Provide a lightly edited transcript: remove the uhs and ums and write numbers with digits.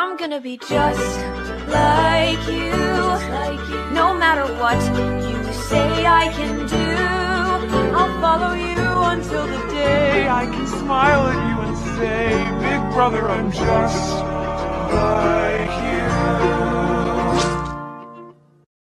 I'm gonna be just like you. No matter what you say I can do, I'll follow you until the day I can smile at you and say, Big brother, I'm just like you.